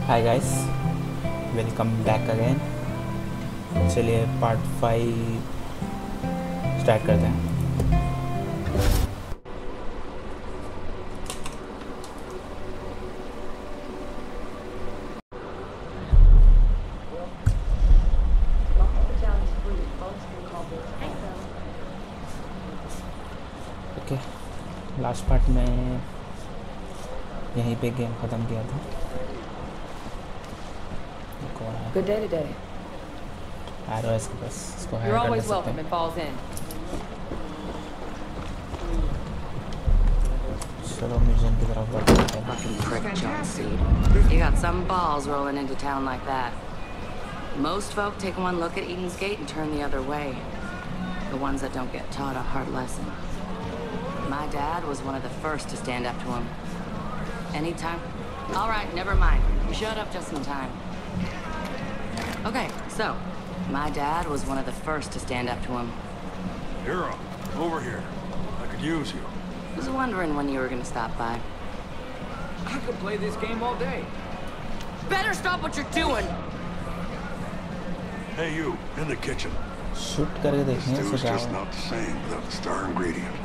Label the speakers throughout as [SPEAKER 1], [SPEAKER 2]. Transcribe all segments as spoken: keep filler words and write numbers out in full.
[SPEAKER 1] हाय guys, welcome back again. चलिए part five start करते हैं। ओके, लास्ट पार्ट में यहीं पे गेम ख़त्म किया था।
[SPEAKER 2] Good day today.
[SPEAKER 1] Arrow इसके पास इसको हायर
[SPEAKER 2] You're
[SPEAKER 1] कर
[SPEAKER 2] always
[SPEAKER 1] सकते
[SPEAKER 2] welcome
[SPEAKER 1] हैं।
[SPEAKER 2] in Falls Inn.
[SPEAKER 1] चलो मिशन की तरफ बढ़ते हैं।
[SPEAKER 3] Fucking prick, John Seed. You got some balls rolling into town like that. Most folk take one look at Eden's Gate and turn the other way. The ones that don't get taught a hard lesson. My dad was one of the first to stand up to him. Anytime. All right, never mind. You showed up just in time. Okay, so, my dad was one of the first to stand up to him.
[SPEAKER 4] Hero, over here. I could use you.
[SPEAKER 3] Was wondering when you were gonna stop by.
[SPEAKER 5] I could play this game all day.
[SPEAKER 3] Better stop what you're doing!
[SPEAKER 4] Hey you, in the kitchen.
[SPEAKER 1] Shoot करके
[SPEAKER 4] This
[SPEAKER 1] देखेंगे
[SPEAKER 4] stew's
[SPEAKER 1] इससे
[SPEAKER 4] just
[SPEAKER 1] क्या
[SPEAKER 4] not the same without the star ingredient.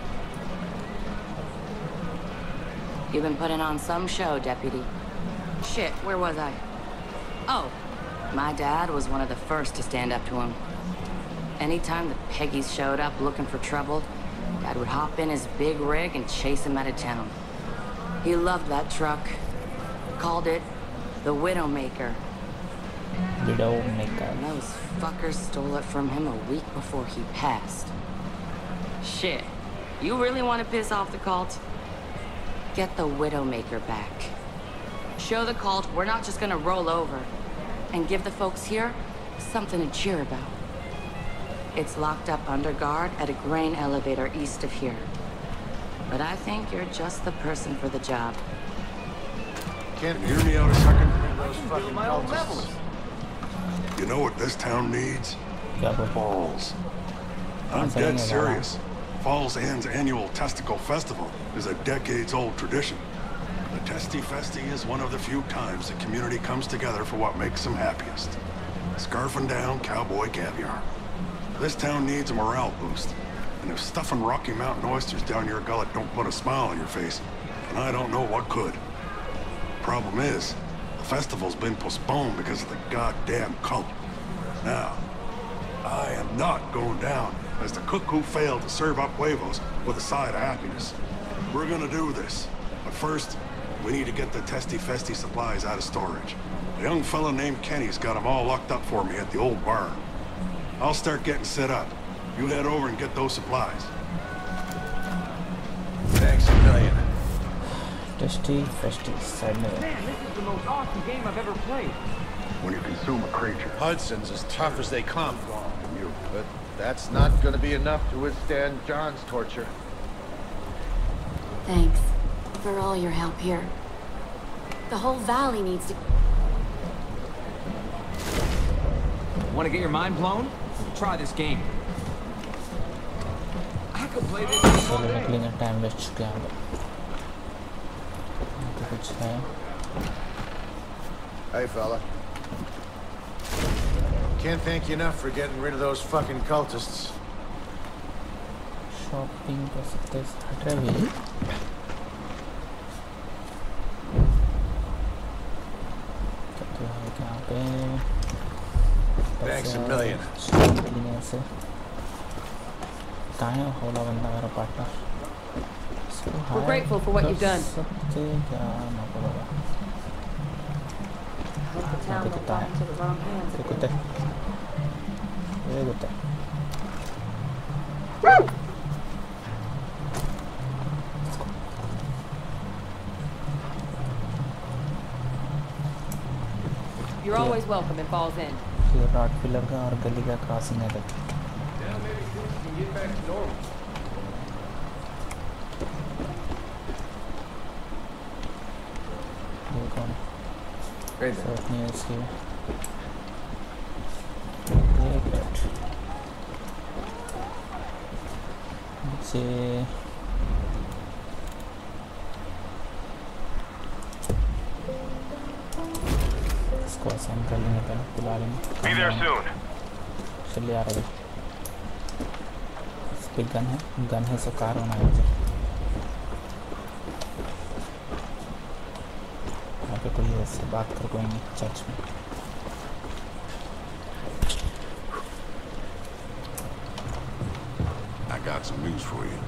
[SPEAKER 3] You've been putting on some show, Deputy. Shit, where was I? Oh, my dad was one of the first to stand up to him. Anytime the Peggies showed up looking for trouble, Dad would hop in his big rig and chase him out of town. He loved that truck. Called it the widowmaker.
[SPEAKER 1] widowmaker.
[SPEAKER 3] And those fuckers stole it from him a week before he passed. Shit, you really want to piss off the cult? Get the widowmaker back. Show the cult we're not just gonna roll over. And give the folks here something to cheer about. It's locked up under guard at a grain elevator east of here. But I think you're just the person for the job.
[SPEAKER 4] Can't hear me out a second?
[SPEAKER 5] Those fucking my own levels.
[SPEAKER 4] You know what this town needs?
[SPEAKER 1] क्या बोल?
[SPEAKER 4] Balls. I'm
[SPEAKER 1] I'm saying
[SPEAKER 4] dead
[SPEAKER 1] it,
[SPEAKER 4] serious. Falls Inn's annual Testicle Festival is a decades-old tradition. The Testy Festy is one of the few times the community comes together for what makes them happiest. Scarfing down cowboy caviar. This town needs a morale boost. And if stuffing Rocky Mountain oysters down your gullet don't put a smile on your face, then I don't know what could. Problem is, the festival's been postponed because of the goddamn cult. Now, I am not going down as the cook who failed to serve up huevos with a side of happiness. We're gonna do this. But first, we need to get the Testy Festy supplies out of storage. A young fellow named Kenny's got them all locked up for me at the old barn. I'll start getting set up. You head over and get those supplies.
[SPEAKER 5] Thanks a million.
[SPEAKER 1] Testy Festy side में
[SPEAKER 5] Man, this is the most awesome game I've ever played.
[SPEAKER 4] When you consume a creature.
[SPEAKER 6] Hudson's as tough as they come. You, but that's not going to be enough to withstand John's torture.
[SPEAKER 7] Thanks for all your help here. The whole valley needs to...
[SPEAKER 5] Want to get your mind blown? Try this game. I could play this game all
[SPEAKER 1] चलो
[SPEAKER 5] day.
[SPEAKER 1] निकलेंगे, time waste चुके हैं हम लोग। तो कुछ है
[SPEAKER 6] Hey, fella. Can't thank you enough for getting rid of those fucking cultists.
[SPEAKER 1] Shopping कर सकते हैं हट रहे भी तो है यहाँ पे
[SPEAKER 6] Thanks a million.
[SPEAKER 1] निकलेंगे ऐसे कहाँ है होला बंदा मेरा partner
[SPEAKER 2] We're grateful for what you've done.
[SPEAKER 1] सकते क्या ना पड़ेगा
[SPEAKER 2] Hope the town won't fall into the wrong hands.
[SPEAKER 1] ये कुत्ते ये कुत्ते
[SPEAKER 2] You're always welcome in Falls Inn.
[SPEAKER 1] ये रॉड पिलर का और गली का क्रॉसिंग है तक
[SPEAKER 5] Now maybe things can get back to normal.
[SPEAKER 1] ये कौन
[SPEAKER 6] Hey,
[SPEAKER 1] सर्च नहीं है इसकी एक मिनट नीचे इसको असाइन कर लेंगे, पहले बुला लेंगे। चलिए आ रहे इस पे गन है, गन है सो कार होना है मुझे। यहाँ पे कोई ऐसे बात कर कोई नहीं चर्च में।
[SPEAKER 8] I got some news for you.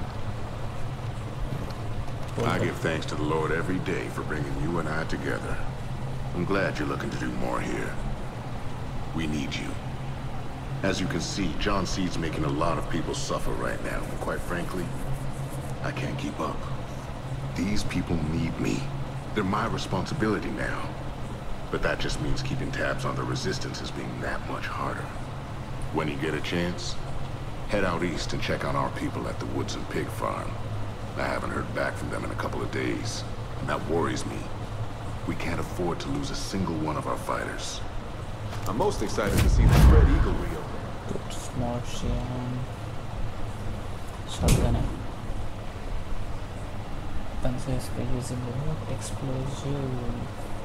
[SPEAKER 8] I give thanks to the Lord every day for bringing you and I together. I'm glad you're looking to do more here. We need you. As you can see, John C's making a lot of people suffer right now, and quite frankly, I can't keep up. These people need me. They're my responsibility now. But that just means keeping tabs on the resistance is being that much harder. When you get a chance, head out east and check on our people at the Woodson Pig farm. I haven't heard back from them in a couple of days, and that worries me. We can't afford to lose a single one of our fighters.
[SPEAKER 9] I'm most excited to see the Red Eagle reopen.
[SPEAKER 1] Good smart sham. Shotgun है. Guns by using remote explosion.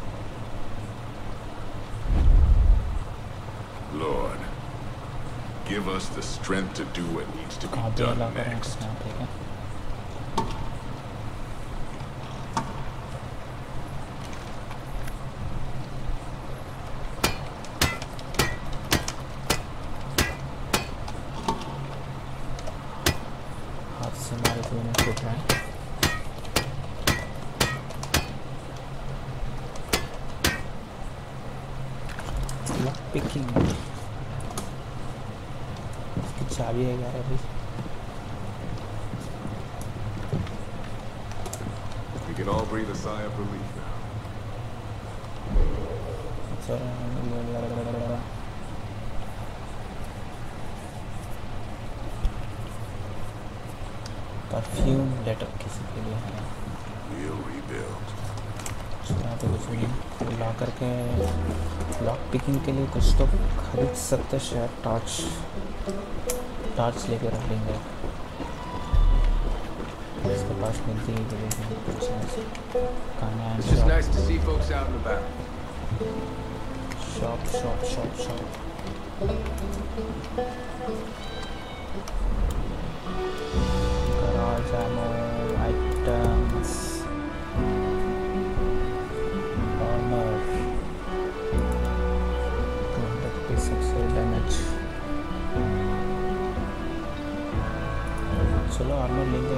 [SPEAKER 8] Lord, give us the strength to do what needs to be done next.
[SPEAKER 1] चाबी है यार अभी।
[SPEAKER 9] We can all breathe a sigh of relief now.
[SPEAKER 1] Perfume letter किसी के लिए है।
[SPEAKER 8] We'll rebuild.
[SPEAKER 1] चला तो कुछ नहीं। लॉक करके लॉक पिकिंग के लिए कुछ तो खरीद सकते शायद। टॉर्च टॉर्च लेके रख लेंगे। इसके पास मिलती है कुछ
[SPEAKER 9] It's just nice to see folks out and about.
[SPEAKER 1] Shop shop shop shop garage ammo items armour two hundred pieces damage. चलो आर्मर लेंगे।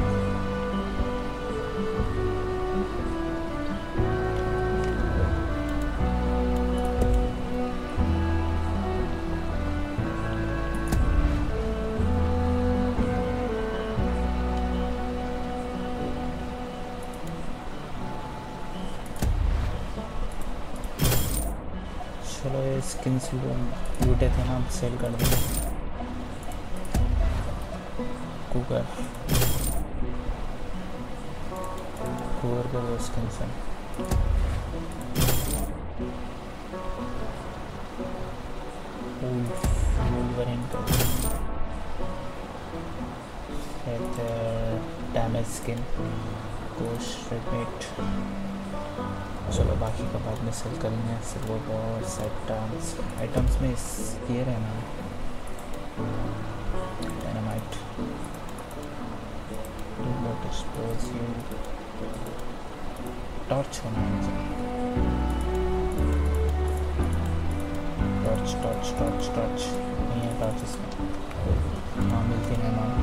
[SPEAKER 1] चलो ये स्किन्स लूटे थे ना, हम सेल कर देंगे। कुकर कुकर का वो स्किन्स है। वुल्वरीन का डैमेज स्किन गोश्त रेड मीट। चलो बाकी का बाद में सेल करेंगे। सिल्वर बॉल्स आइटम्स आइटम्स में इस ये रहना डायनामाइट रिमोट एक्सप्लोसिव टॉर्च होना है मुझे। टॉर्च टॉर्च टॉर्च टॉर्च नहीं है टॉर्च इसमें। हाँ मिलती है ना।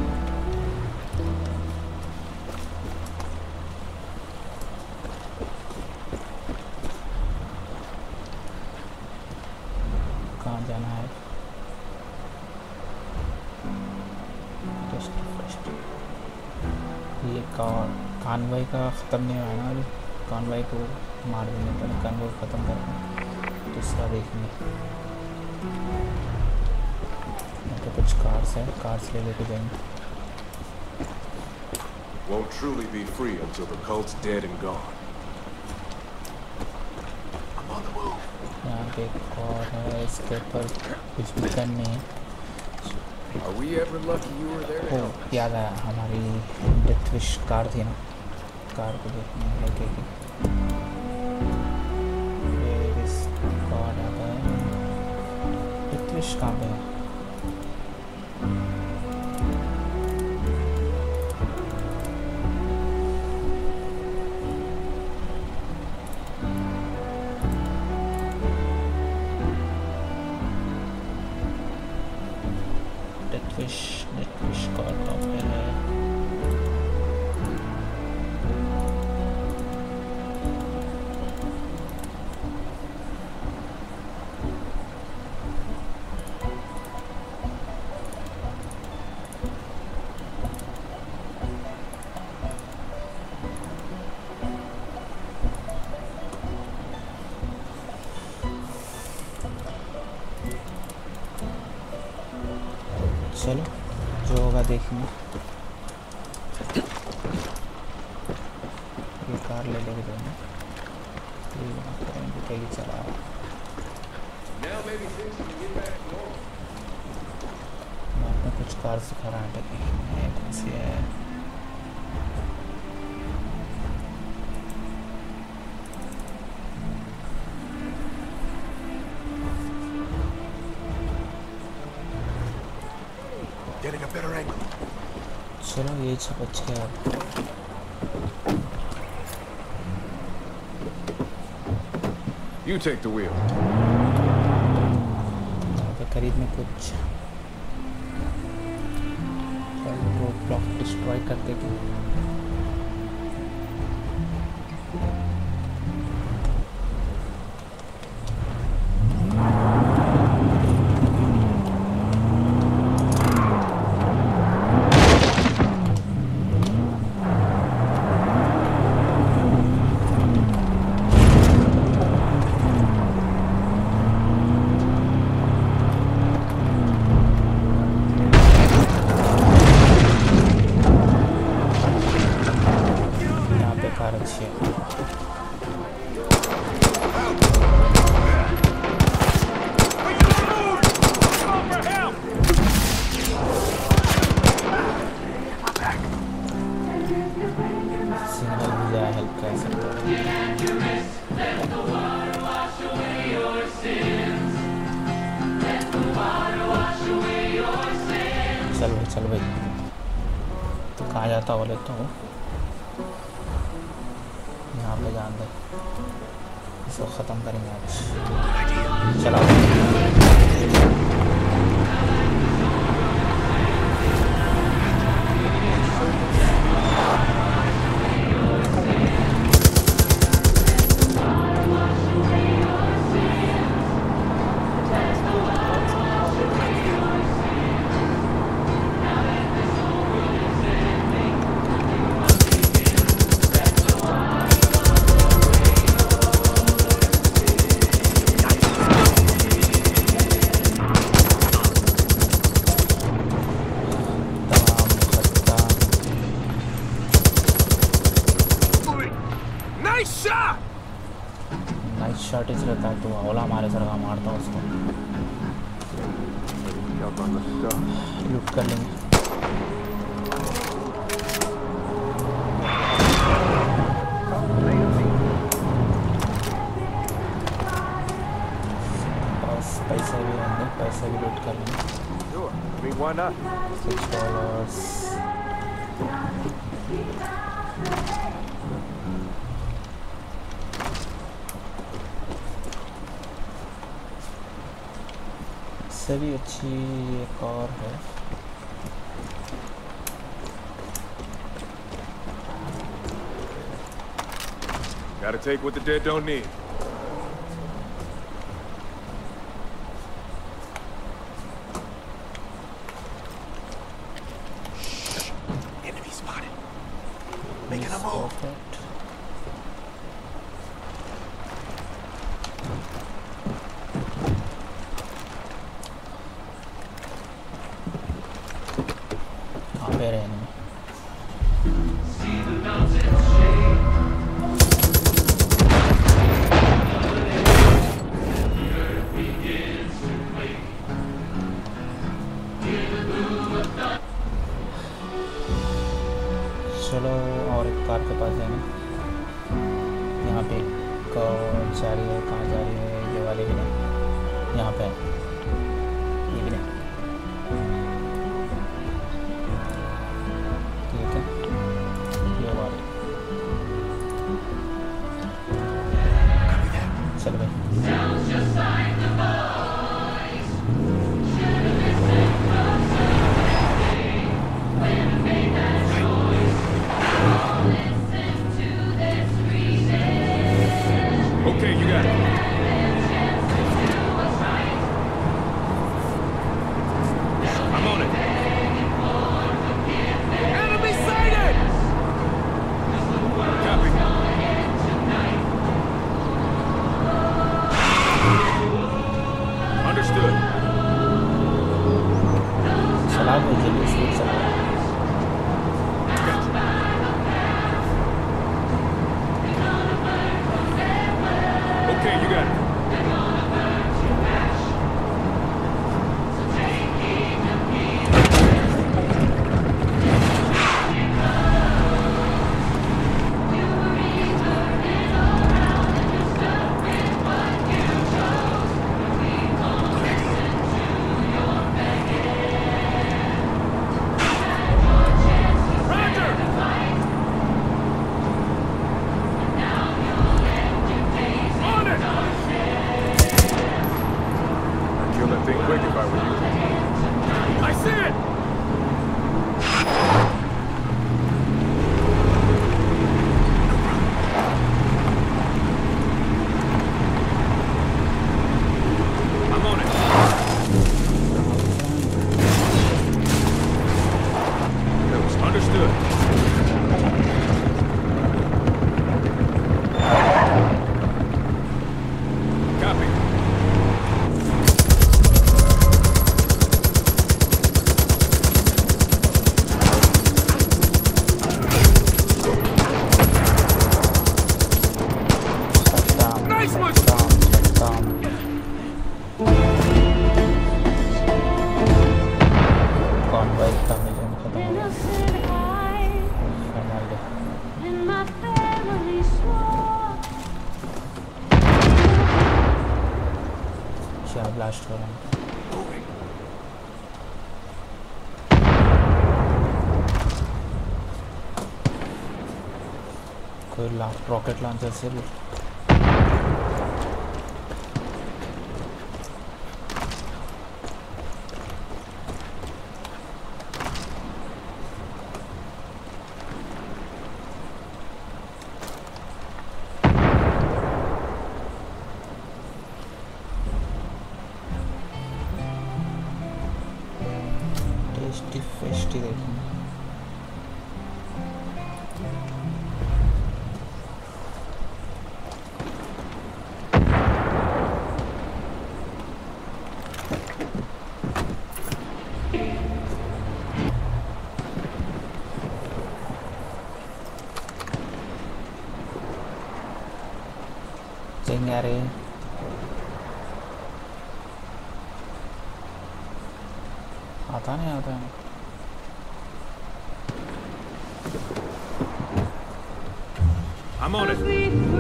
[SPEAKER 1] कहाँ जाना है? Tasty festy. ये कॉन्वॉय का ख़त्म नहीं हुआ ना अभी। कॉन्वॉय को मार देने पर कॉन्वॉय ख़त्म करना दूसरा देखेंगे। यहाँ पे कुछ कार्स है, कार्स ले लेके जाएंगे।
[SPEAKER 9] Won't truly be free until the cult's dead and gone. I'm on the move.
[SPEAKER 1] यहाँ पे एक और है, इसके ऊपर कुछ भी गन नहीं है।
[SPEAKER 9] Are we ever lucky you were there?
[SPEAKER 1] ओ याद आया, हमारी डेथ विश कार थी ना, कार को देखने लगे कि फिश कहाँ पे है? डेथ फिश, डेथ फिश का कहाँ पे है? चलो जो होगा देखेंगे। ये कार ले लेके जाएंगे, कहीं चला मैं कुछ कार सिखा रहा है कौन सी है। चलो ये सब अच्छे है।
[SPEAKER 9] You take the wheel.
[SPEAKER 1] यहाँ पे करीब में कुछ रोड ब्लॉक डिस्ट्रॉय कर देगी। लूट कर लेंगे। बस पैसे भी होंगे, पैसे भी लूट कर लेंगे। सिक्स डॉलर्स से भी अच्छी एक और है।
[SPEAKER 9] Gotta take what the dead don't need.
[SPEAKER 6] Shh. Enemy spotted. Making a move.
[SPEAKER 1] चलो और एक कार के पास जाएंगे। यहाँ पे एक जा रही है, कहाँ जा रही है? ये वाली भी नहीं, यहाँ पे ब्लास्ट हो रहा है। कोई रॉकेट लॉन्चर से भी टेस्टी फेस्टी देखेंगे। यारे आता नहीं आता है।
[SPEAKER 5] I'm on it.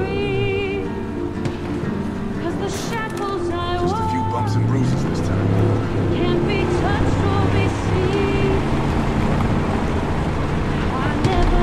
[SPEAKER 10] Just
[SPEAKER 5] a few bumps and bruises this time.
[SPEAKER 10] Can't be touched or be seen. I never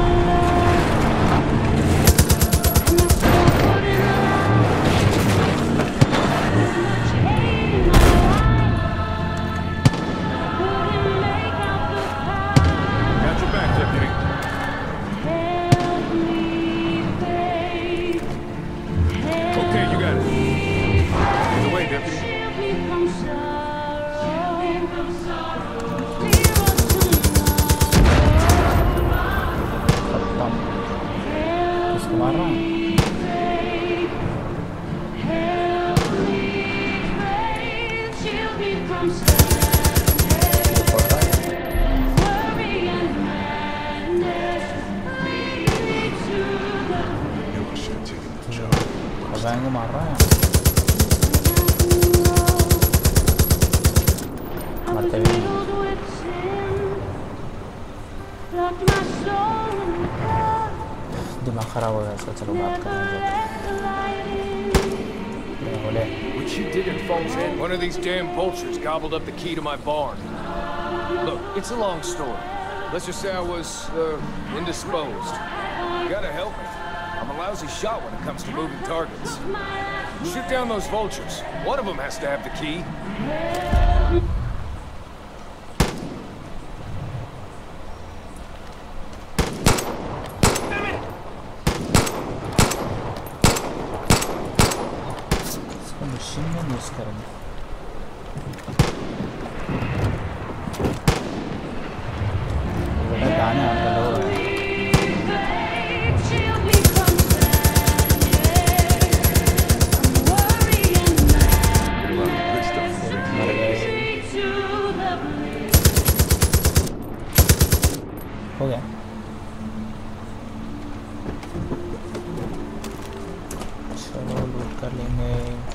[SPEAKER 1] मार रहा है। मरते भी दिमाग खराब हो गया इसका। चलो बात करेंगे।
[SPEAKER 9] What you did in Falls End? One of these damn vultures gobbled up the key to my barn. Look, it's a long story. Let's just say I was uh, indisposed. You gotta help me. I'm a a lousy shot when it comes to moving targets. Shoot down those vultures. One of them has to have the key.
[SPEAKER 1] इसको machine में use करेंगे बड़ा गाना आता लो हो गया चलो लूट कर लेंगे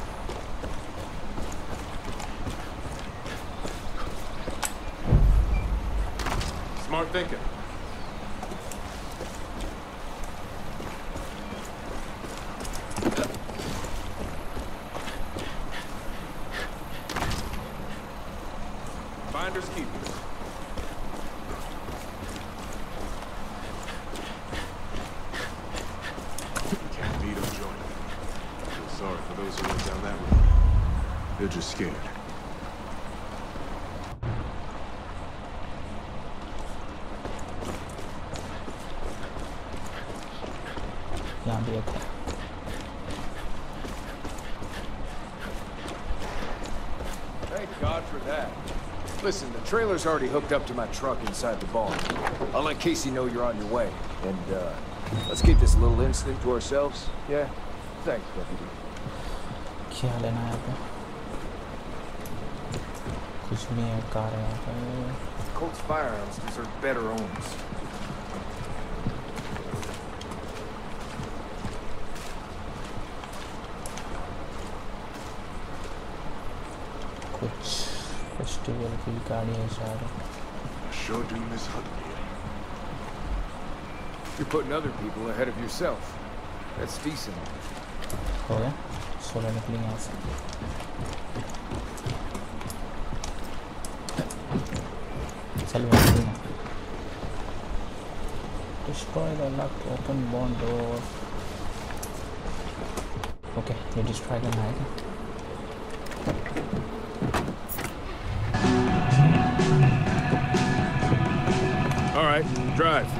[SPEAKER 9] Smart thinking. Finders keepers.
[SPEAKER 8] Sorry for those who went down that road. They're just scared.
[SPEAKER 1] यहाँ भी एक है
[SPEAKER 9] Thank God for that. Listen, the trailer's already hooked up to my truck inside the barn. I'll let Casey know you're on your way. And, uh, let's keep this little incident to ourselves. Yeah? Thanks, Deputy.
[SPEAKER 1] क्या लेना है आपको कुछ नहीं है car है यहाँ पे
[SPEAKER 9] Colt's firearms deserve better owners.
[SPEAKER 1] कुछ फेस्टिवल की गाड़ी है शायद
[SPEAKER 8] I sure do miss hunting.
[SPEAKER 9] You're putting other people ahead of yourself. That's decent.
[SPEAKER 1] हो गया सोलह निकली यहाँ से चल भाई destroy the locked open barn door. Okay, ये destroy करना है क्या
[SPEAKER 9] All right, drive.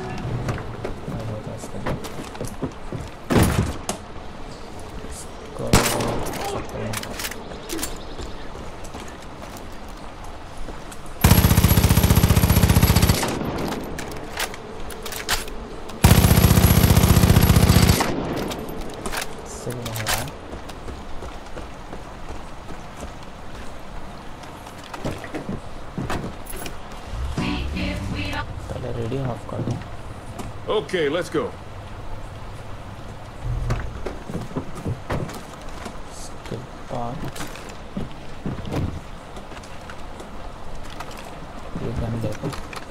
[SPEAKER 9] Okay, let's go.
[SPEAKER 1] Skip part. ये गन देखो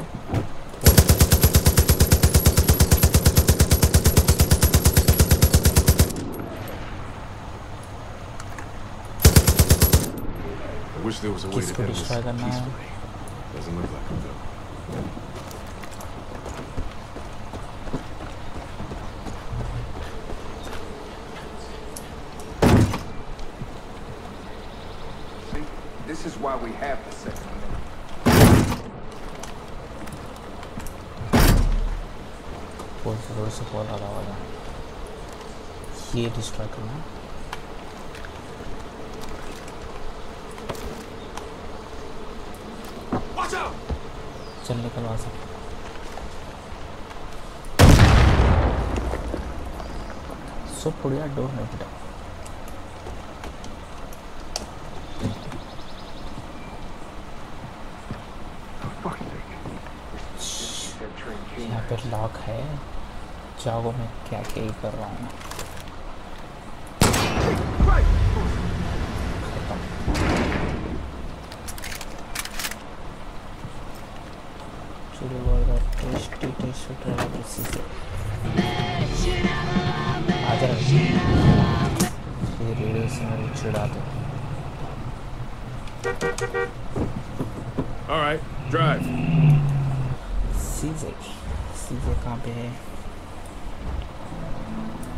[SPEAKER 8] I wish there was a way to
[SPEAKER 1] किसको
[SPEAKER 8] end this
[SPEAKER 1] destroy करना है
[SPEAKER 8] peacefully. Doesn't look like it though.
[SPEAKER 9] This is why we have the second one.
[SPEAKER 1] बहुत ज़ोर से call आ रहा है ये डिस्ट्रॉय करना चल निकल वहाँ से सो पुड़िया डोर नहीं पिटा यहाँ पे लॉक है जाओ मैं क्या क्या ही कर रहा हूँ टेस्टी टेस्टी ट्रेलर इसी से आ जा ये रेडियो से मेरे चिढ़ा दो
[SPEAKER 9] All right, drive.
[SPEAKER 1] सीजे सीजे कहाँ पे है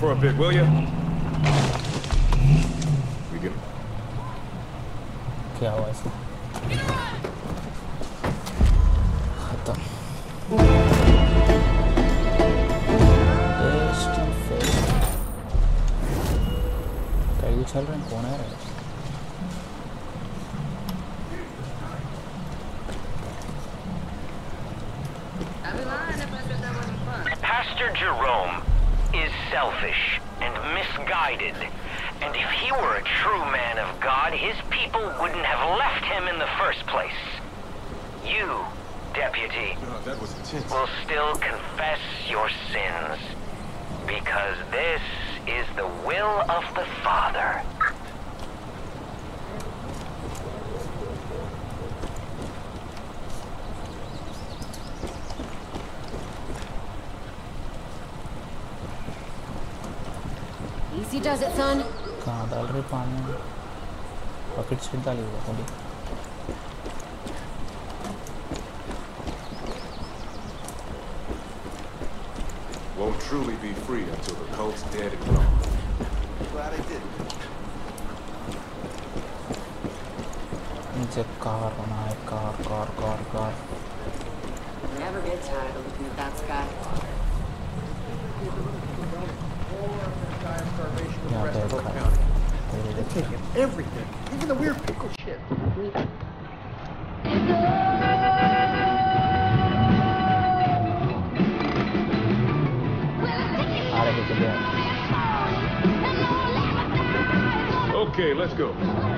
[SPEAKER 9] for a bit, will you? We can.
[SPEAKER 1] क्या हुआ इसको? खत्म। टेस्टी फेस्टी। कई उछल रहे हैं, कौन है रे?
[SPEAKER 11] Pastor Jerome is selfish and misguided. And if he were a true man of God, his people wouldn't have left him in the first place. You, Deputy,
[SPEAKER 4] Oh, that was intense.
[SPEAKER 11] will still confess your sins. Because this is the will of the Father.
[SPEAKER 7] Easy does it, son.
[SPEAKER 1] कहाँ डाल रहे पानी में? Pocket seat डाली हुई थोड़ी।
[SPEAKER 9] Won't truly be free until the cult's dead and gone.
[SPEAKER 6] Glad I did.
[SPEAKER 1] नीचे car बना है, car car car car.
[SPEAKER 3] Never get tired of looking at that sky.
[SPEAKER 1] यहाँ पे एक car.
[SPEAKER 6] They're taking everything, even the weird pickle shit.
[SPEAKER 1] आ रहे चले।
[SPEAKER 9] Okay, let's go.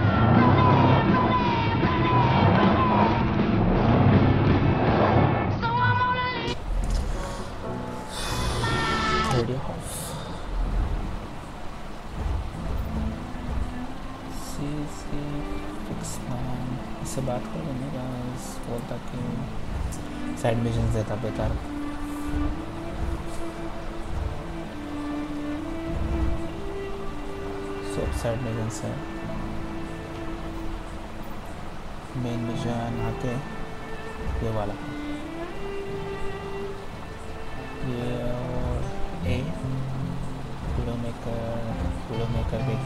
[SPEAKER 1] Radio off. सी सी फिक्स मैन इससे बात कर लेंगे गाइस। बोलता कि साइड मिशन देता बेकार। सब साइड मिशन से मेन मिशन आके ये वाला ये और ए विडोमेकर विडोमेकर भी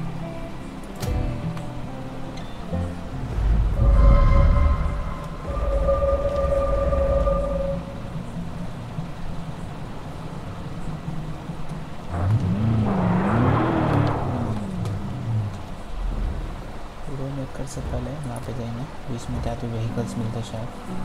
[SPEAKER 1] विडोमेकर से पहले वहाँ पे जाएंगे। बीच में क्या तो व्हीकल्स मिलते शायद।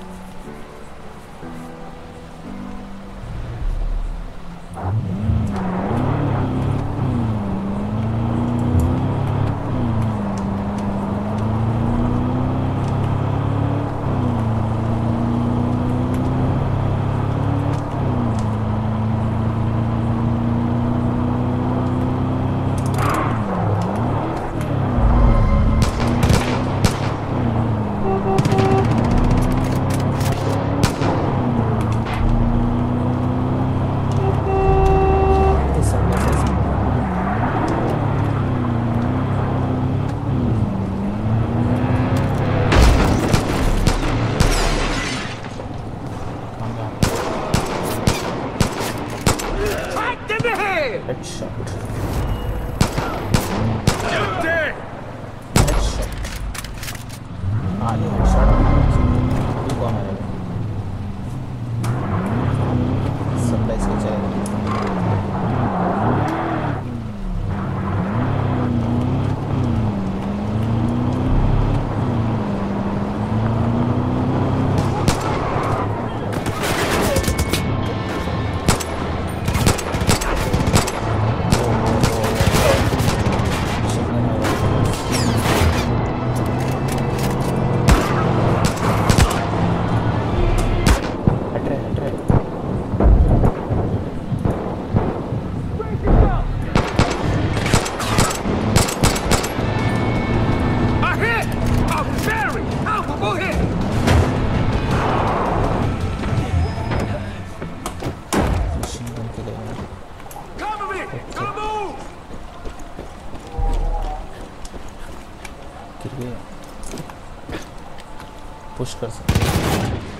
[SPEAKER 1] पुश कर सकते हैं।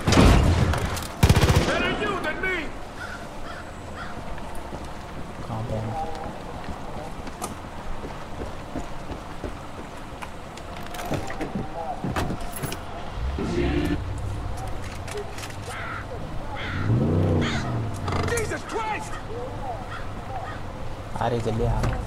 [SPEAKER 1] कहाँ पे चलते हैं। आ रही जल्दी आ रही।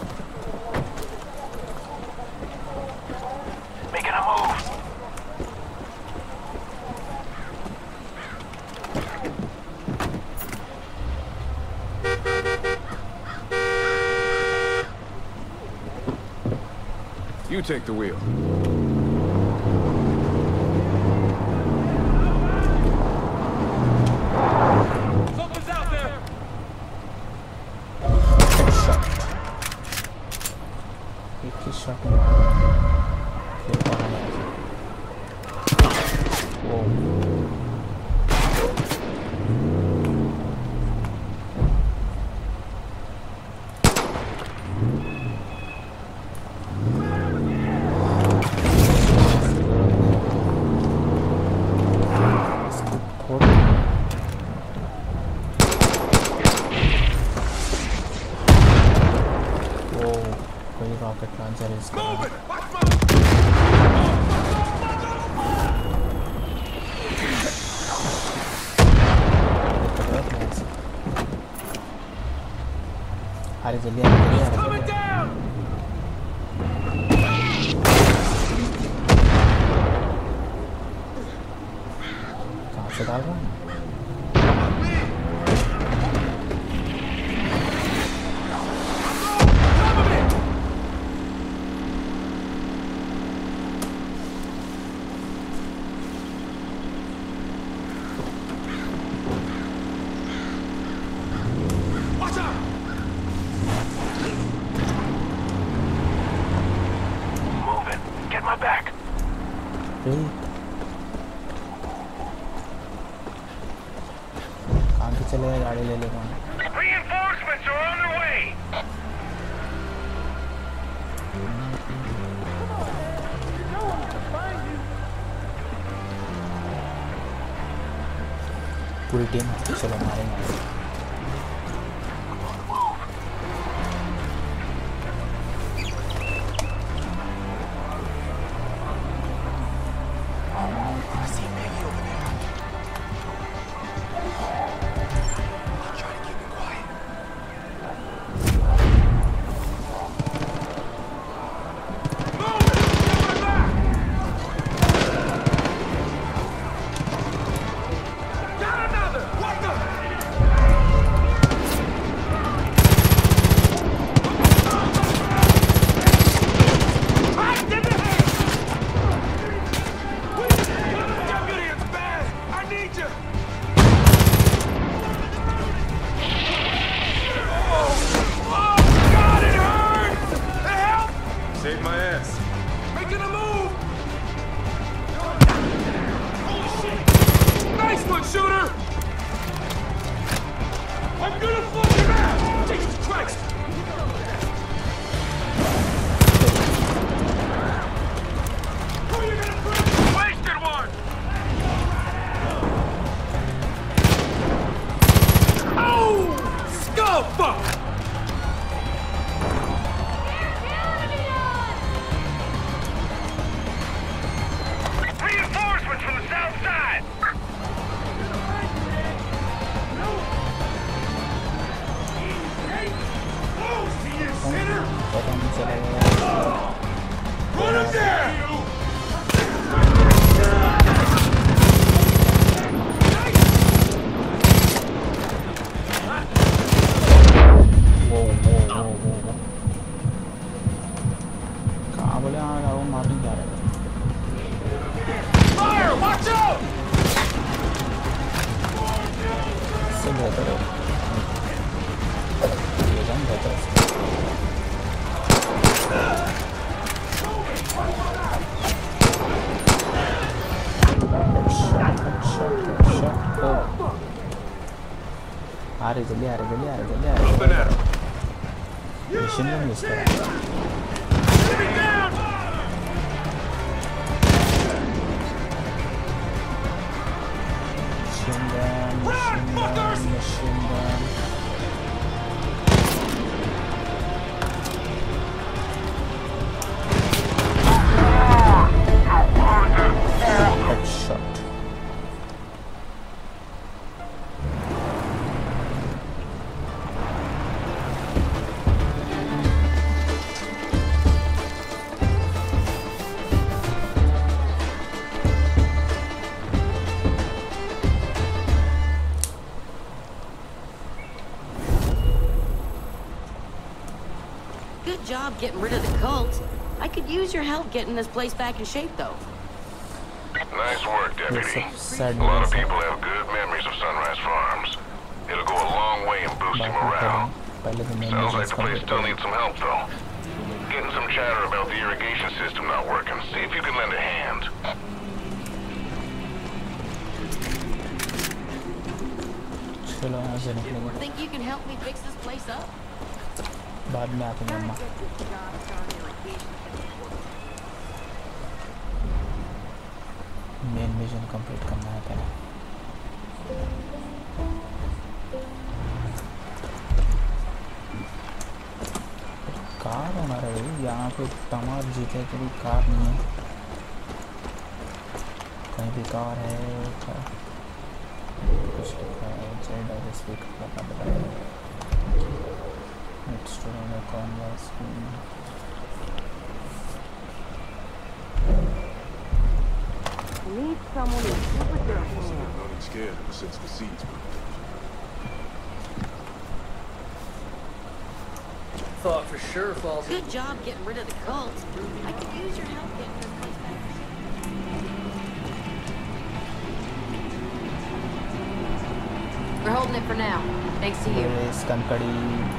[SPEAKER 9] You take the wheel. Something's out there.
[SPEAKER 1] Headshot. एक ही शॉट में फिर बाहर आ गया। अरे जल्दी आ जल्दी आ कहाँ से डाल रहा हूँ?
[SPEAKER 11] Reinforcements are on their way.
[SPEAKER 1] पूरी टीम चलो मारेंगे। आ रहे जल्दी आ रहे जल्दी आ रहे जल्दी आ रहे मिशन में मिस करा machine gun machine gun machine gun
[SPEAKER 3] job getting rid of the cult. I could use your help getting this place back in shape, though.
[SPEAKER 8] Nice work, Deputy. A lot of people have good memories of Sunrise Farms. It'll go a long way in boosting morale. Sounds like the place still needs some help, though. Getting some chatter about the irrigation system not working. See if you can lend a hand.
[SPEAKER 3] Think you can help me fix this place up?
[SPEAKER 1] बाद में आते हैं अम्मा main mission complete करना है पहले car होना रही यहाँ पे तमाम जीते तो भी कार नहीं है कहीं भी कार है क्या कुछ लिखा है जेड और स्पीकर करना पड़ेगा It's to run a convoy scheme.
[SPEAKER 2] Need someone who's super careful.
[SPEAKER 6] I'm not scared ever since the seeds moved.
[SPEAKER 12] Thought for sure falls.
[SPEAKER 3] Good job getting rid of the cult. I could use your help getting this place back.
[SPEAKER 2] We're holding it for now. Thanks to you.
[SPEAKER 1] Skankadi.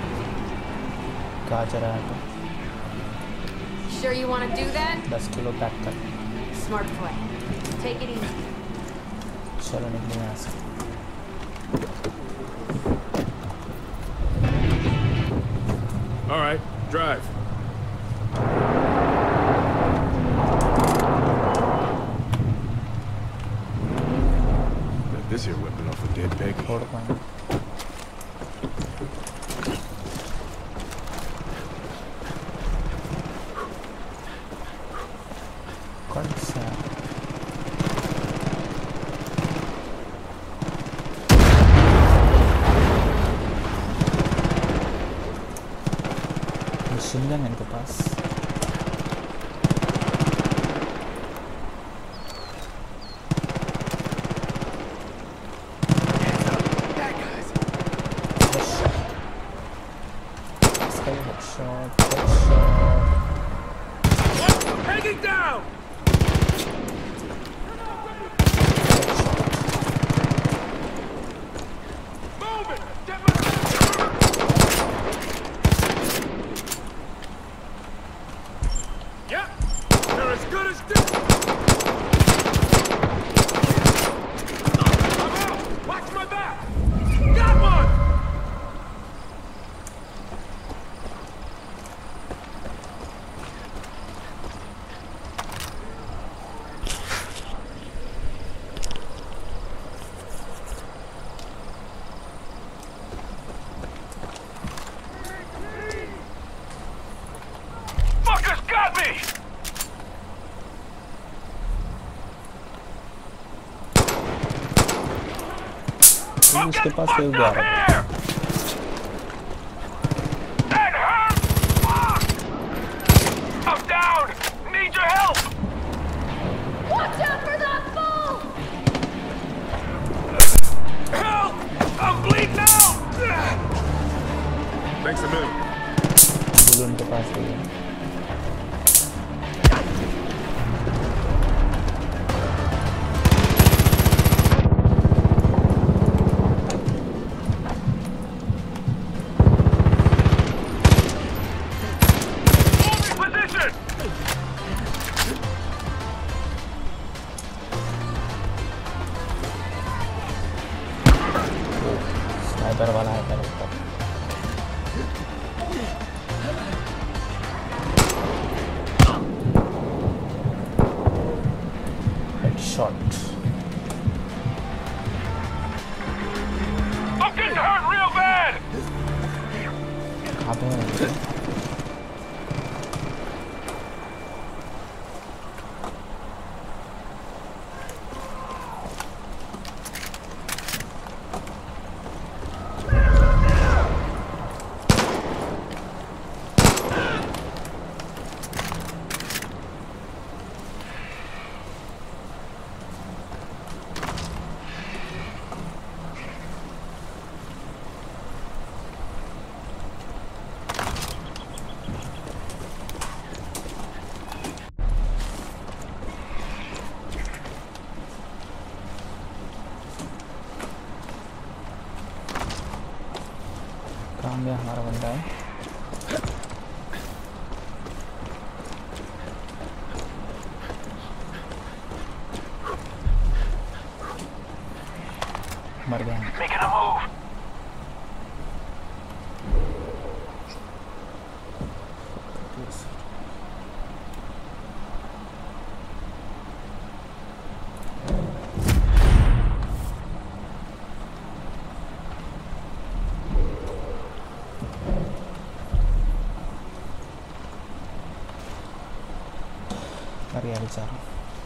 [SPEAKER 2] Sure you want to do that?
[SPEAKER 1] ten kilo pack कर
[SPEAKER 2] Smart play. Take it easy.
[SPEAKER 1] चलो निकले यहाँ से
[SPEAKER 9] All right, drive. Got this here weapon off a dead Peggy.
[SPEAKER 1] शिनगन इनके पास उसके पास एक बार
[SPEAKER 11] I'm down. Need your help.
[SPEAKER 10] Watch out for that bull.
[SPEAKER 11] Help! I'm bleeding out.
[SPEAKER 9] Thanks a million.
[SPEAKER 1] बुलून के पास है सामने हमारा बंदा है। मर गया। मर गया बेचारा।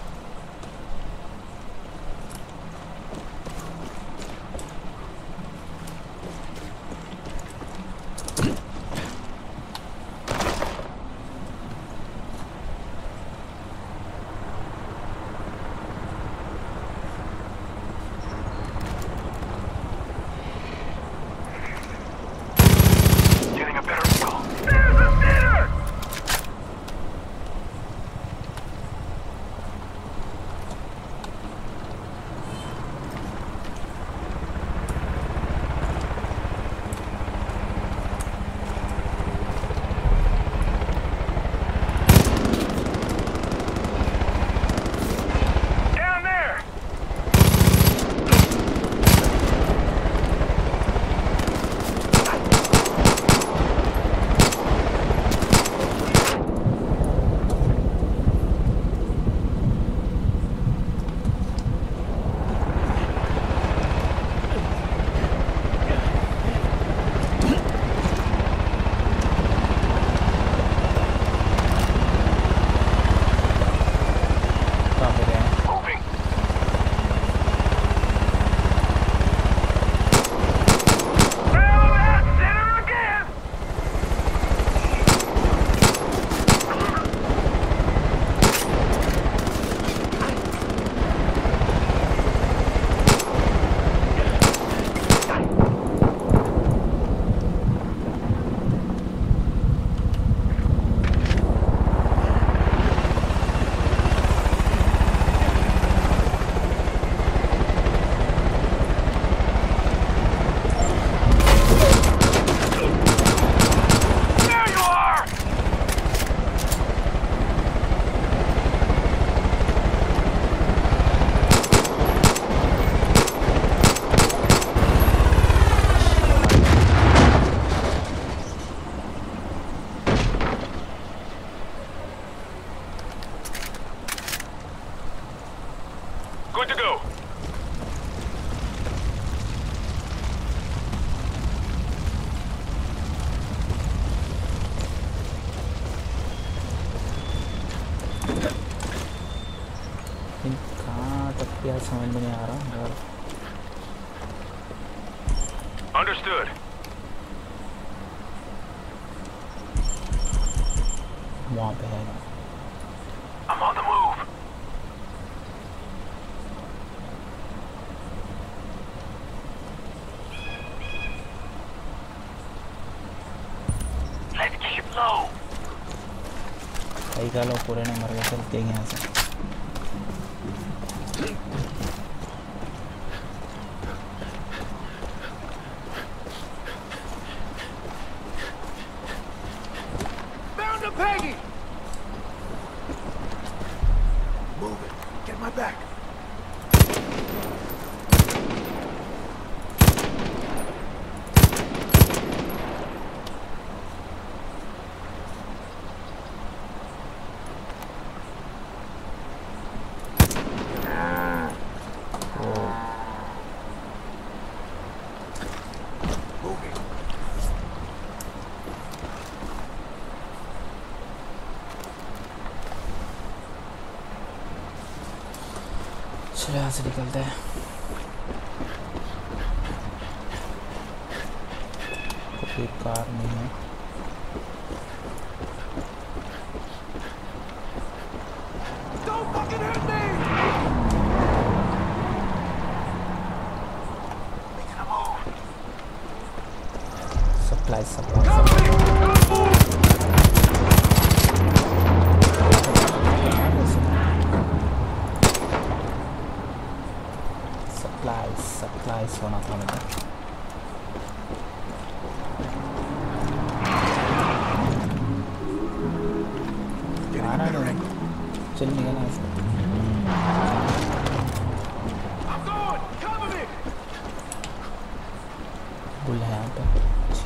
[SPEAKER 1] समझ में नहीं आ रहा यार।
[SPEAKER 13] Understood.
[SPEAKER 1] वहाँ पे है।
[SPEAKER 13] I'm on the move. Let's keep low.
[SPEAKER 1] कई का लोग पूरे ने मर गए। चलते हैं यहाँ से। चलो यहाँ से निकलते हैं। कोई कार नहीं है। सप्लाई सप्लाई सप्लाई सप्लाई होना था मुझे।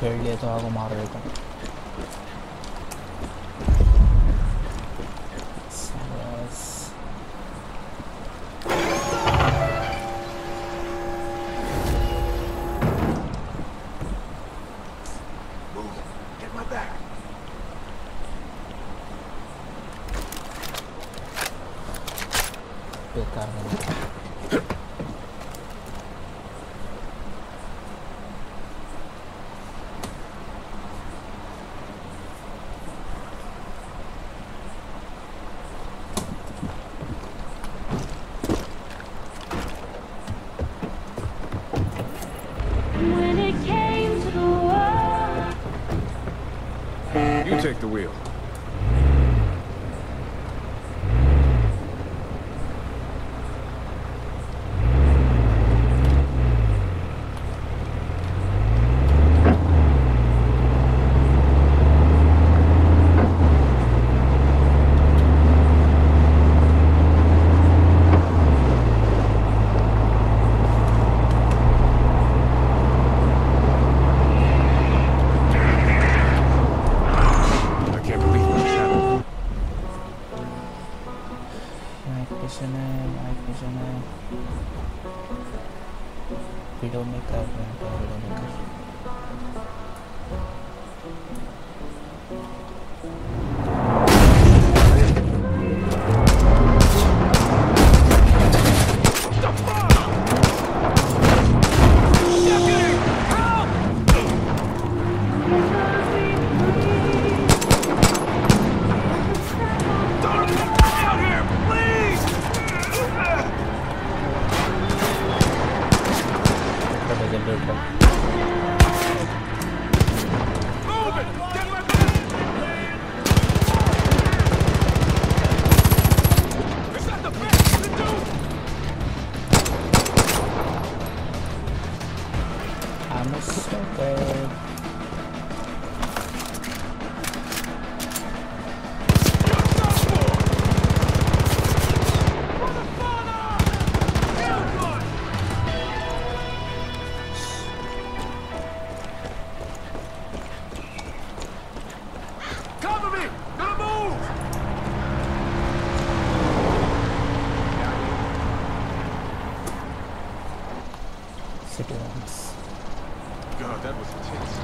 [SPEAKER 1] छेड़ लिया तो आगो मार देता हूँ। बेकार बना।
[SPEAKER 10] When it came to the world.
[SPEAKER 9] You take the wheel.
[SPEAKER 1] widowmaker, widowmaker.
[SPEAKER 9] God, that was intense.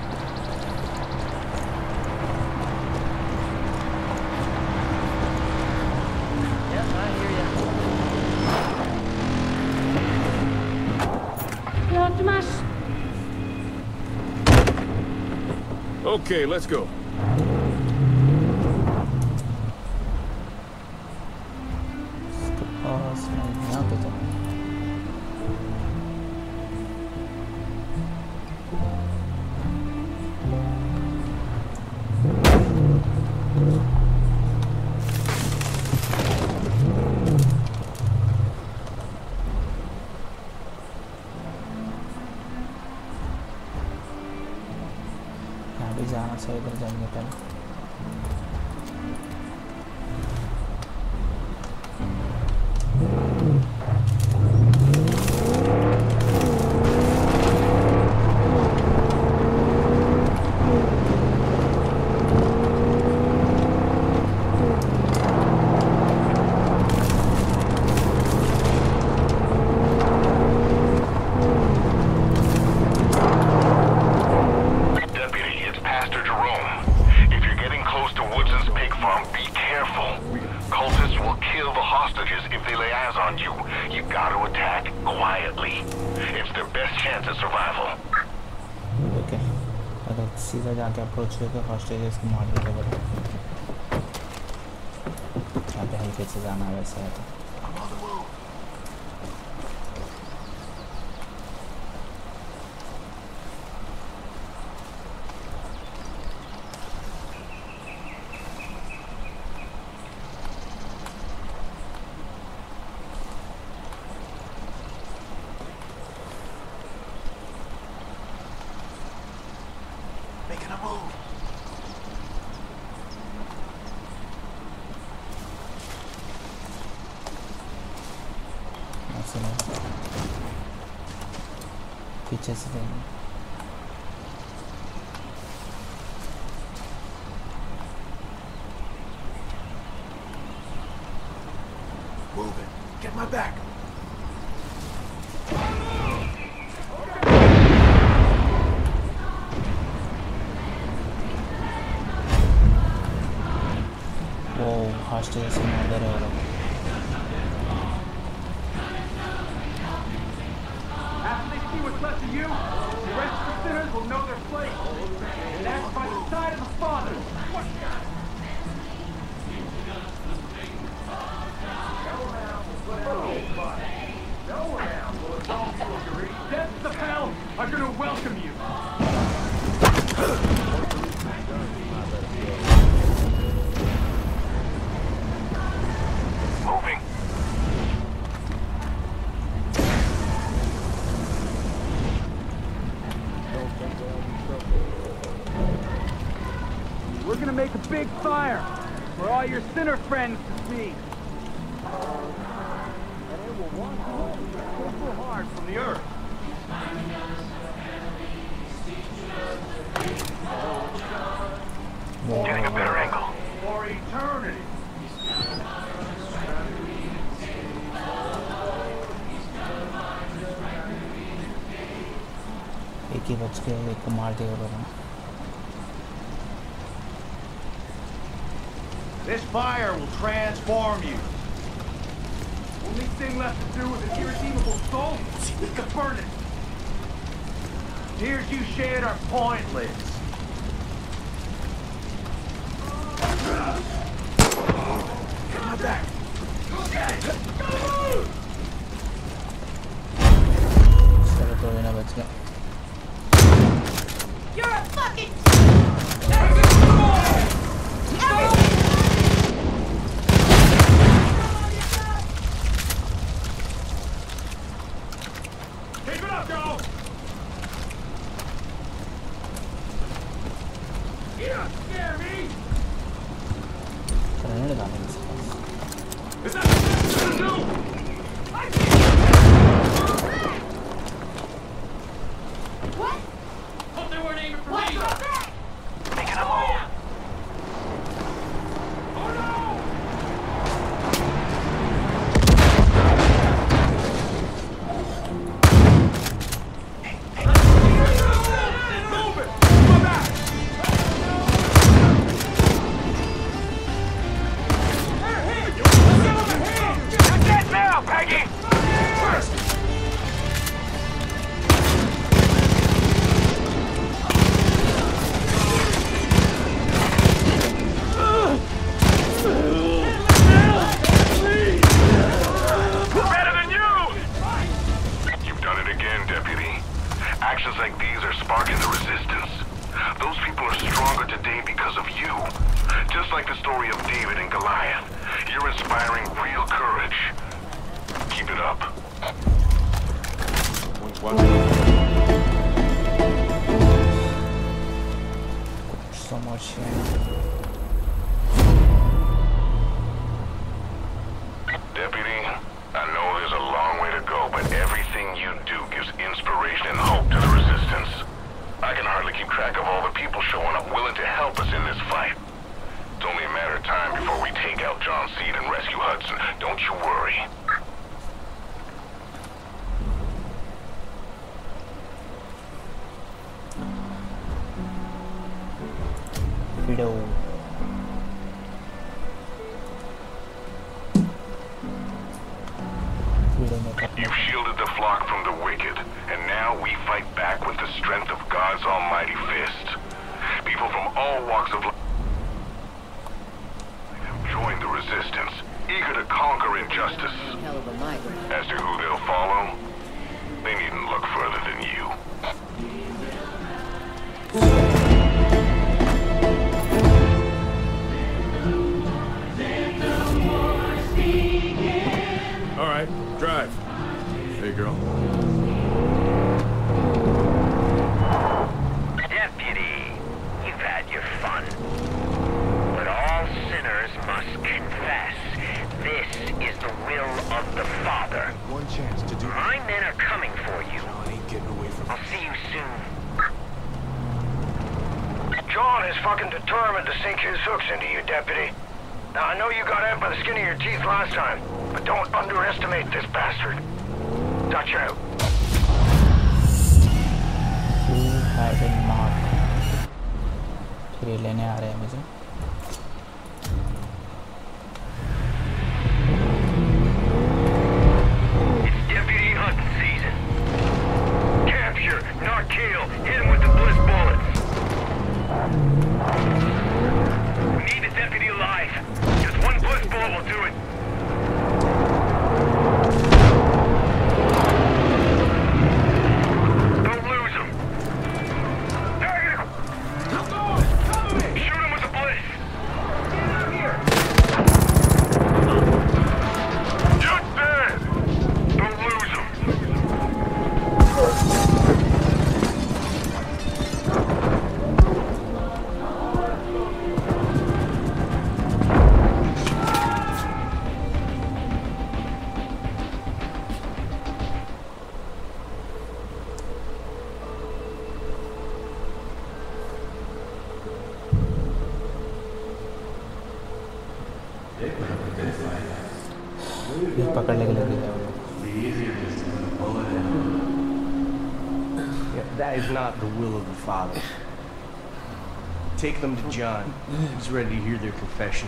[SPEAKER 12] Yep, I hear ya.
[SPEAKER 10] Locked my s-
[SPEAKER 9] Okay, let's go.
[SPEAKER 1] जाना चाहिए इधर जाने पहले अप्रोच करके हॉस्टेजेस को मार देते बड़े यहाँ पे हल्के से जाना वैसे है तो पीछे से देंगे
[SPEAKER 9] Move it. Get my back.
[SPEAKER 1] Whoa, hostages in another area.
[SPEAKER 14] After they see what's left of you, the rest of the sinners will know their place. And that's by the side of the Father. What? Deaths of hell are gonna welcome you.
[SPEAKER 13] Moving.
[SPEAKER 14] We're gonna make a big fire for all your sinner friends to see. And it will want so hard from the earth.
[SPEAKER 13] Getting a better angle.
[SPEAKER 14] For eternity.
[SPEAKER 1] एक ही बच के एक को मार दिया उन्होंने.
[SPEAKER 14] This fire will transform you. Only thing left to do with an irredeemable soul is to burn it. Tears you shed are pointless. Come on back.
[SPEAKER 1] चलो तो ना बच गया.
[SPEAKER 10] You're a fucking...
[SPEAKER 14] Keep it up, y'all! You don't scare me!
[SPEAKER 1] Grenade डालने के साथ.
[SPEAKER 14] Is that what you're gonna do?
[SPEAKER 10] What?
[SPEAKER 14] Hope they weren't aiming for
[SPEAKER 10] What?
[SPEAKER 14] me!
[SPEAKER 10] What's that?
[SPEAKER 13] Making a move.
[SPEAKER 14] Oh no! Move it! Come back!
[SPEAKER 13] You're dead now, Peggy! Better than you! You've done it again, Deputy. Actions like these are sparking the resistance. Those people are stronger today because of you. Just like the story of David and Goliath. You're inspiring real courage. Keep it up.
[SPEAKER 9] One's watching.
[SPEAKER 1] So much shame.
[SPEAKER 13] Deputy, I know there's a long way to go, but everything you do gives inspiration and hope to the resistance. I can hardly keep track of all the people showing up willing to help us in this fight. It's only a matter of time before we take out John Seed and rescue Hudson. Don't you worry.
[SPEAKER 1] Widow.
[SPEAKER 13] You've shielded the flock from the wicked, and now we fight back with the strength of God's almighty fist. People from all walks of life have joined the resistance, eager to conquer injustice.
[SPEAKER 3] Hell of a migrant.
[SPEAKER 13] As to who they'll follow, they needn't look further than you.
[SPEAKER 9] All right, drive. Hey, girl.
[SPEAKER 11] Deputy, you've had your fun. But all sinners must confess. This is the will of the Father.
[SPEAKER 9] One chance to do.
[SPEAKER 11] My men are coming for you.
[SPEAKER 9] I ain't getting away from.
[SPEAKER 11] I'll see you soon.
[SPEAKER 13] John is fucking determined to sink his hooks into you, Deputy. Now, I know you got out by the skin of your teeth last time, but don't underestimate this bastard. Dutch out.
[SPEAKER 1] You have a mark. फिर ये लेने आ रहे हैं मुझे.
[SPEAKER 13] It's deputy hunting season. Capture, not kill. Hit him with the bliss bullets. We need the deputy alive. Just one bliss bullet will do it. Don't lose him. Negative. Come on, cover me. Shoot him with the bliss. Get out here. You're dead. Don't lose him.
[SPEAKER 1] ये पकड़ने के लिए दिया.
[SPEAKER 15] That is not the will of the Father. Take them to John. He's ready to hear their confession.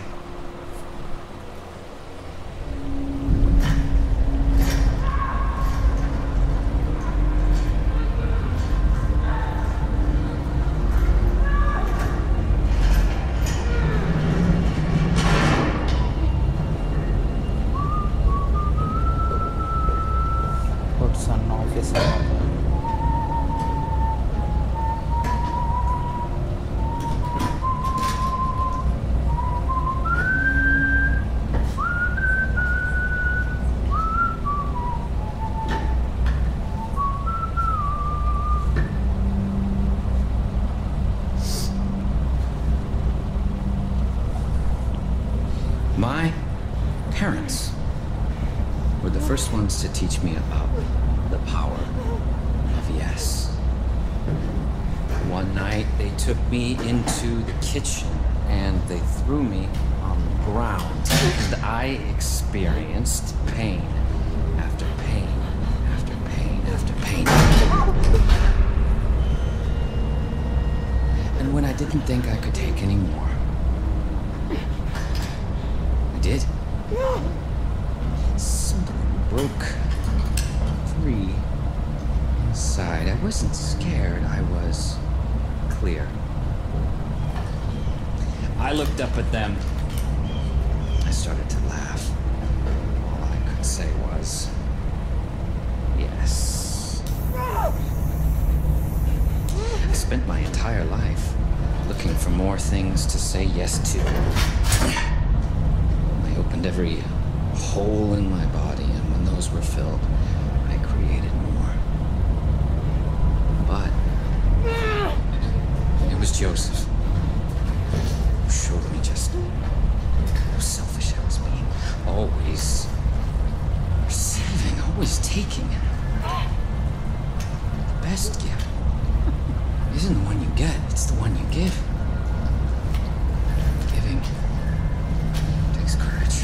[SPEAKER 1] Woodson officer.
[SPEAKER 16] My parents were the first ones to teach me about the power of yes. One night they took me into the kitchen and they threw me on the ground, and I experienced pain after pain after pain after pain. And when I didn't think I could take any more, I did. Something broke free inside. I wasn't scared, I was clear. I looked up at them. I started to laugh. All I could say was, yes. I spent my entire life looking for more things to say yes to. I opened every hole in my body, and when those were filled, I created more. But it was Joseph who showed me just how selfish I was being. Always receiving, always taking. The best gift isn't the one you get, it's the one you give. Giving takes courage.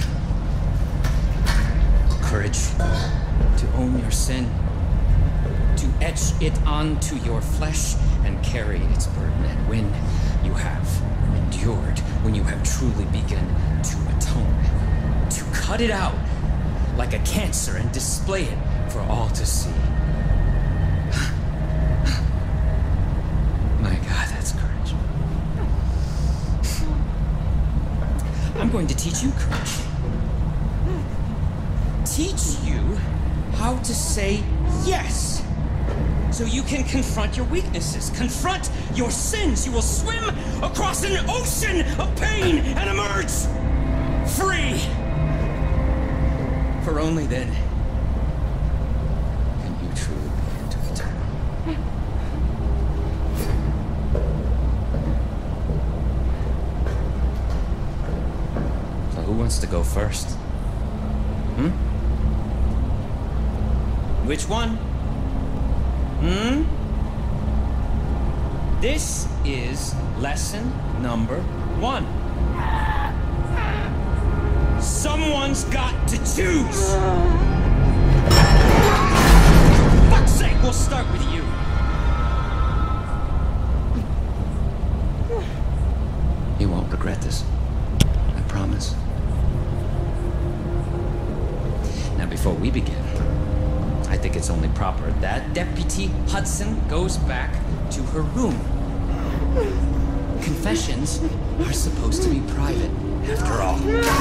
[SPEAKER 16] Courage to own your sin, to etch it onto your flesh and carry its burden. And when you have endured, when you have truly begun to atone, to cut it out like a cancer and display it for all to see. My God, that's courage. I'm going to teach you courage. Teach you how to say yes, so you can confront your weaknesses, confront your sins. You will swim across an ocean of pain and emerge free. For only then can you truly be into eternal. So who wants to go first? Hmm? Which one? Hmm? This is lesson number one. Someone's got to choose! For fuck's sake, we'll start with you. You won't regret this. I promise. Now, before we begin, I think it's only proper that Deputy Hudson goes back to her room. Confessions are supposed to be private, after all.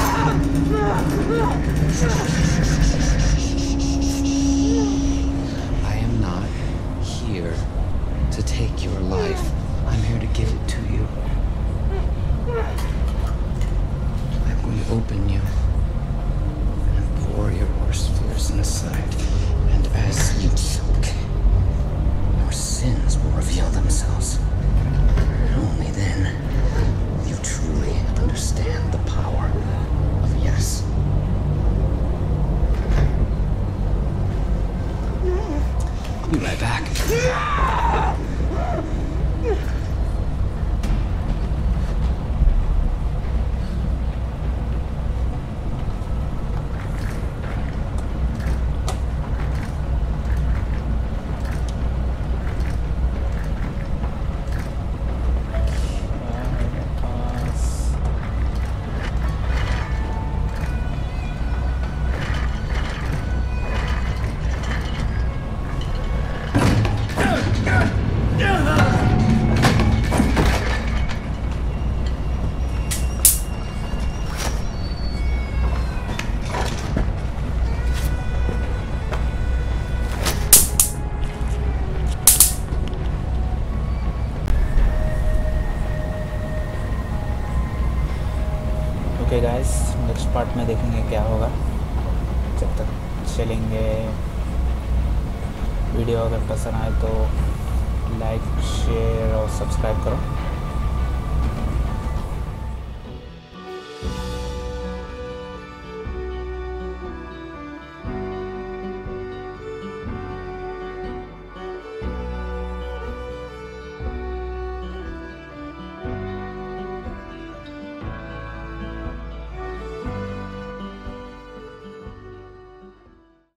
[SPEAKER 16] I am not here to take your life. I'm here to give it to you. I'm going to open you and pour your worst fears inside. And as you choke, your sins will reveal themselves. And only then will you truly understand the power of yes. Be right back.
[SPEAKER 1] Okay guys, next part में देखेंगे क्या होगा। जब तक चलेंगे। Video अगर पसंद आए तो लाइक, शेयर और सब्सक्राइब करो।